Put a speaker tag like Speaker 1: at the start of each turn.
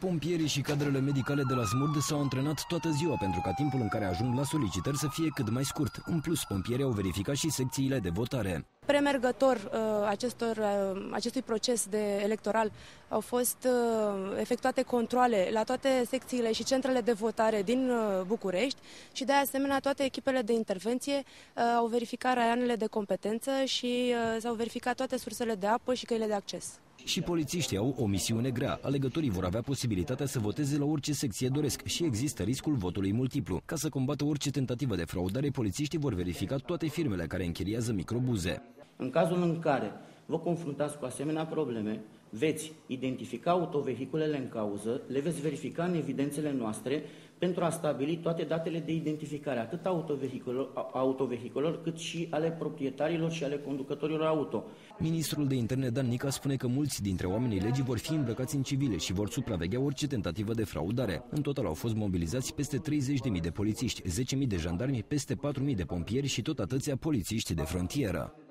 Speaker 1: Pompierii și cadrele medicale de la Smurd s-au antrenat toată ziua pentru ca timpul în care ajung la solicitări să fie cât mai scurt. În plus, pompierii au verificat și secțiile de votare.
Speaker 2: Premergător acestui proces electoral au fost efectuate controale la toate secțiile și centrele de votare din București și de asemenea toate echipele de intervenție au verificat raioanele de competență și s-au verificat toate sursele de apă și căile de acces.
Speaker 1: Și polițiștii au o misiune grea. Alegătorii vor avea posibilitatea să voteze la orice secție doresc și există riscul votului multiplu. Ca să combată orice tentativă de fraudare, polițiștii vor verifica toate firmele care închiriază microbuze.
Speaker 3: În cazul în care vă confruntați cu asemenea probleme, veți identifica autovehiculele în cauză, le veți verifica în evidențele noastre pentru a stabili toate datele de identificare, atât autovehiculelor cât și ale proprietarilor și ale conducătorilor auto.
Speaker 1: Ministrul de Interne Dan Nica spune că mulți dintre oamenii legii vor fi îmbrăcați în civile și vor supraveghea orice tentativă de fraudare. În total au fost mobilizați peste 30.000 de polițiști, 10.000 de jandarmi, peste 4.000 de pompieri și tot atâția polițiști de frontieră.